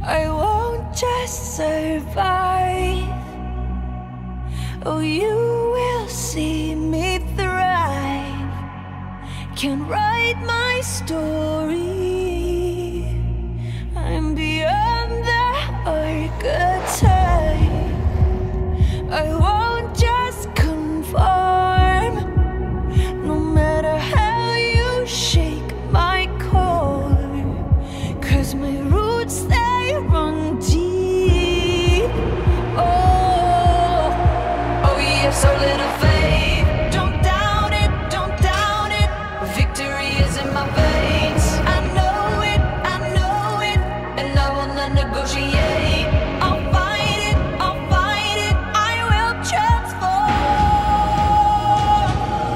I won't just survive. Oh, you will see me thrive. Can write my story. I'm beyond the archetype. I won't just conform. No matter how you shake my core, 'cause my roots, they run deep. Oh, yeah, so little faith. Don't doubt it, don't doubt it. Victory is in my veins. I know it, and I will not negotiate. I'll fight it, I will transform.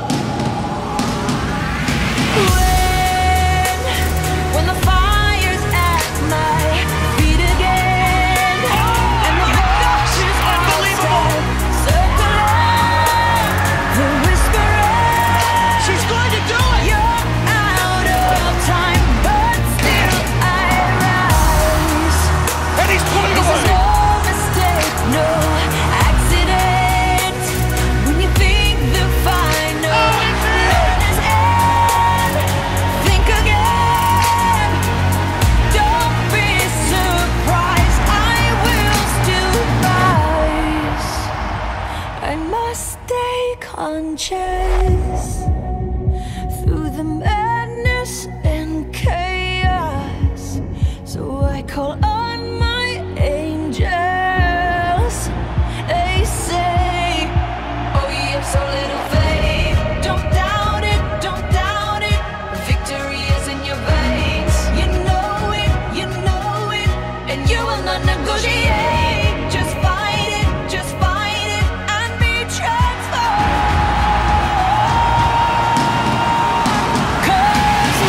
When the fire's at my feet again, and the vultures unbelievable circling, the whispering, she's going to do it. You're out of time, but still I rise. And he's pulling This is away. no mistake, no accident. When you think the final line is end, think again. Don't be surprised, I will still rise. I must stay conscious through the madness and chaos. So I call on my angels. They say, oh, you have so little faith. Don't doubt it, don't doubt it. Victory is in your veins. You know it, and you will not negotiate. Just fight it, and be transformed. 'Cause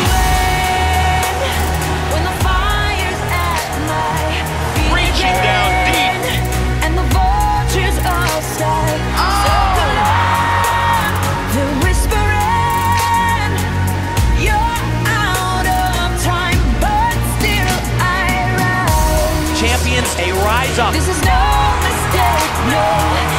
when the fire's at my feet Reaching down again, and the vultures all start circling, they're whispering, you're out of time, but still I rise. Champions, a rise up. This is no mistake, no